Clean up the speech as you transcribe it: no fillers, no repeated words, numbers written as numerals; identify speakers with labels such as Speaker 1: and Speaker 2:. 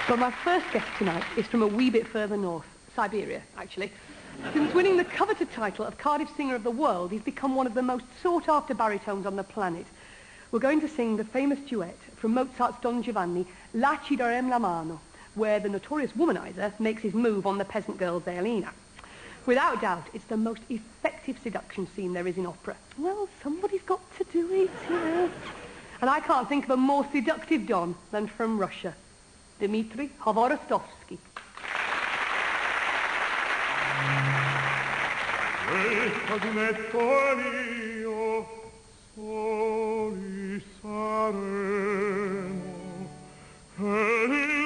Speaker 1: Well, my first guest tonight is from a wee bit further north, Siberia, actually. Since winning the coveted title of Cardiff Singer of the World, he's become one of the most sought-after baritones on the planet. We're going to sing the famous duet from Mozart's Don Giovanni, La ci darem la mano, where the notorious womanizer makes his move on the peasant girl Zealina. Without doubt, it's the most effective seduction scene there is in opera. Well, somebody's got to do it, you know. And I can't think of a more seductive Don than from Russia, Dmitri Kvorostovsky.
Speaker 2: Soli saremo,